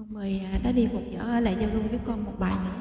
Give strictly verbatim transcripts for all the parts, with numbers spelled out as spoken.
Con mời đã đi phục võ ở lại giao lưu với con một bài nữa.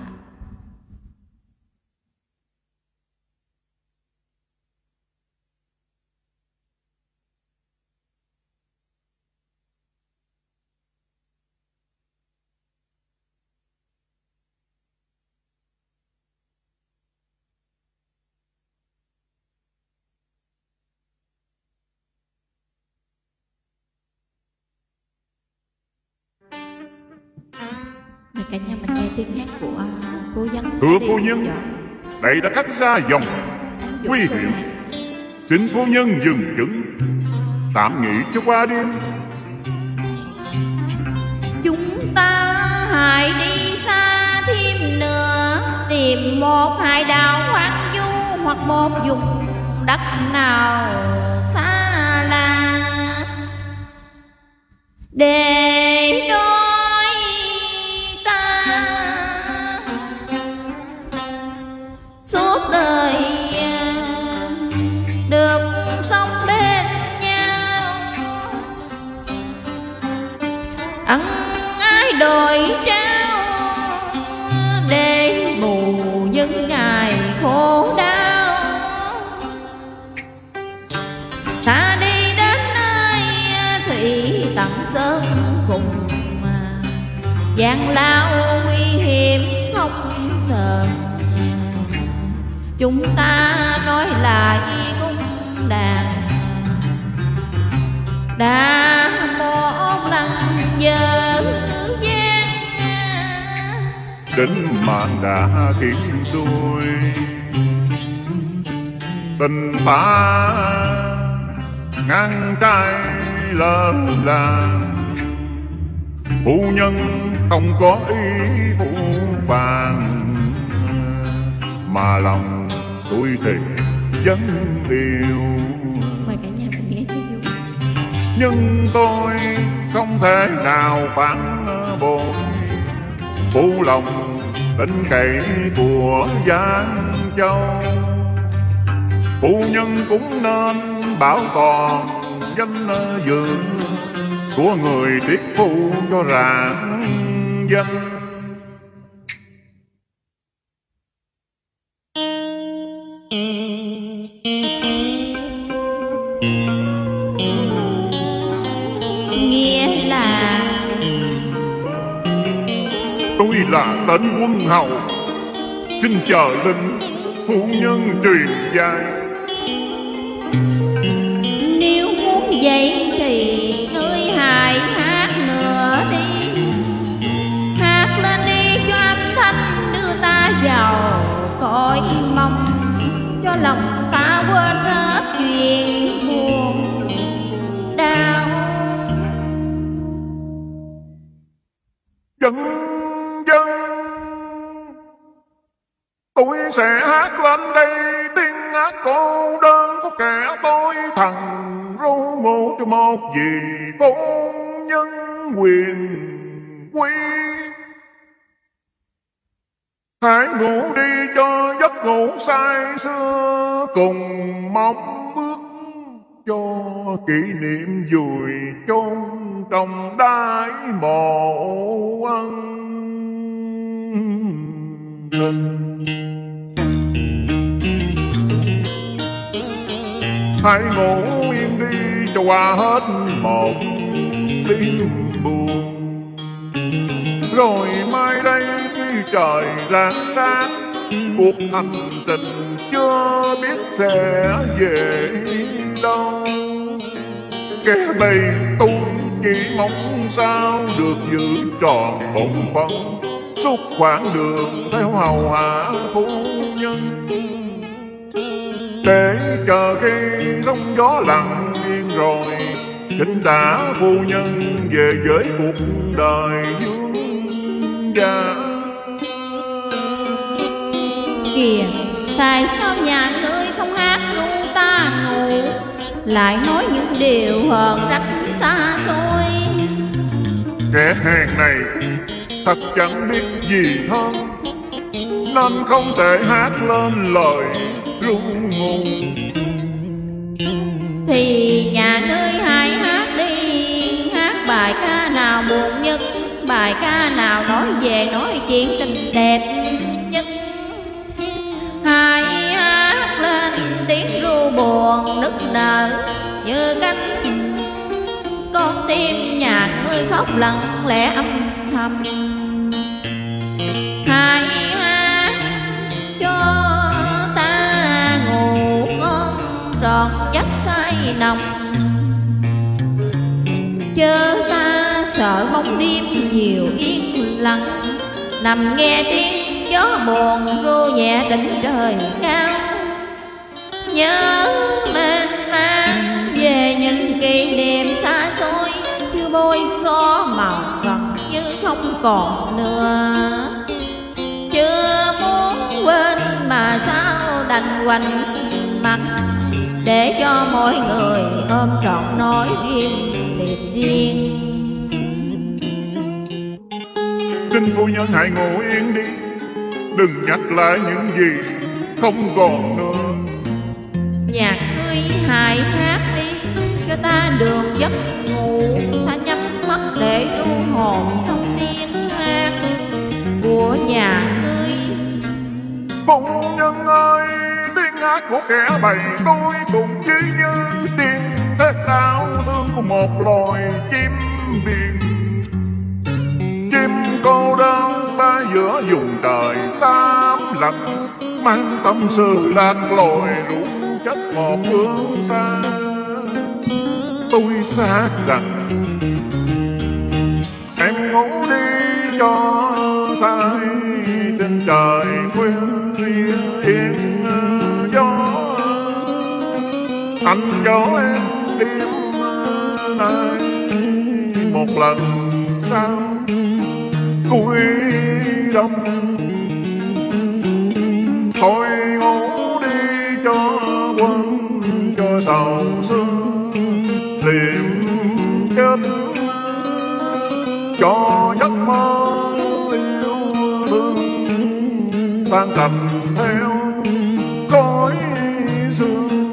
Mời cả nhà mình nghe tiếng hát của cô Vấn. Thưa phu nhân, đây đã cách xa dòng nguy hiểm, xin phu nhân dừng dừng, tạm nghỉ cho qua đêm. Chúng ta hãy đi xa thêm nữa, tìm một hải đảo hoang vu hoặc một vùng đất nào xa lạ để đôi ta suốt đời được sống bên nhau, ân ái đổi trao để bù những ngày khổ đau. Ta đi đến nơi thủy tận sơn cùng, gian lao nguy hiểm không sờn. Chúng ta nói lại cung đàn đã một lần dở dang, Định mạng đã khiến xuôi, tình ta ngang trái lỡ làng. Phu nhân không có ý phụ phàng, mà lòng tôi thì vẫn yêu. Mời cả nhà mình nghe cho vui. Nhưng tôi không thể nào phản bội phụ lòng tình cậy của Giang Châu. Phu nhân cũng nên bảo toàn danh dự của người tiết phu cho rạng danh. Nghĩa là tôi là tên quân hầu, xin chờ linh phu nhân truyền dạy. nếu muốn vậy thì ngươi hãy hát nữa đi, hát lên đi cho âm thanh đưa ta vào cõi mong, cho lòng ta quên hết chuyện buồn đau. Dân dân, tôi sẽ hát lên đây tiếng hát cô đơn của kẻ tôi thằng ru ngủ cho một vị phu nhân quyền quý. Hãy ngủ đi cho giấc ngủ say xưa, cùng mong bước cho kỷ niệm vùi chôn trong đáy mộ ân tình. Hãy ngủ yên đi cho qua hết một đêm buồn, rồi mai đây khi trời rạng sáng, cuộc hành trình chưa biết sẽ về đâu. Kẻ này tôi chỉ mong sao được giữ tròn bổn phận suốt quãng đường theo hầu hạ phu nhân, để chờ khi sóng gió lặng yên rồi khinh trả phu nhân về với cuộc đời dương gia. Kìa, tại sao nhà ngươi không hát ru ta ngủ, lại nói những điều hờn rách xa xôi. Kẻ hèn này thật chẳng biết gì hơn, nên không thể hát lên lời ru ngủ. Thì nhà ngươi hãy hát đi, hát bài ca nào buồn nhất, bài bài ca nào nói về nói chuyện tình đẹp nhất. Hãy hát lên tiếng ru buồn nức nở như cánh con tim nhạc ngươi khóc lặng lẽ âm thầm. Hãy hát cho ta ngủ ngon trọn giấc say nồng, chớ ta sợ bóng đêm nhiều yên lặng, nằm nghe tiếng gió buồn ru nhẹ đỉnh trời cao. Nhớ mênh mang về những kỷ niệm xa xôi, chưa bôi xóa màu gần như không còn nữa. Chưa muốn quên mà sao đành quạnh mặt, để cho mỗi người ôm trọn nỗi riêng liệt riêng. Xin phu nhân hãy ngủ yên đi, đừng nhắc lại những gì không còn nữa. Nhạc ngươi hãy hát đi, cho ta đường giấc ngủ. Ta nhắm mắt để ru hồn trong tiếng hát của nhà ngươi. Phu nhân ơi, tiếng hát của kẻ bày tôi cũng chỉ như tiếng thét đau thương của một loài chim biển. Chim cô đơn ba giữa vùng trời xám lặng, mang tâm sự lạc lối ru chất một phương xa. Tôi xác rằng em ngủ đi cho say trên trời khuya yên gió. Anh cho em đêm nay một lần sau cuối đông. Thôi ngủ đi cho quên cho sầu sương liềm chết, cho giấc mơ yêu thương tan thành theo khói sương.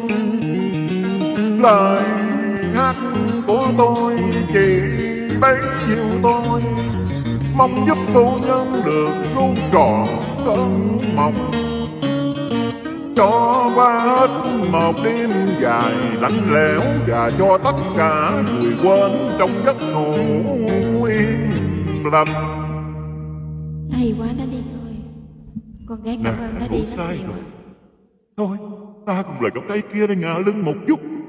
Lời hát của tôi chỉ bấy nhiêu tôi, mong giúp phu nhân được ru trọn cơn mộng, cho qua hết một đêm dài lạnh lẽo, và cho tất cả người quên trong giấc ngủ yên lành. Hay quá, nó đi thôi. Con gái cảm ơn nó đi rất nhiều. Thôi, ta cùng lời cổng tay kia đây ngả lưng một chút.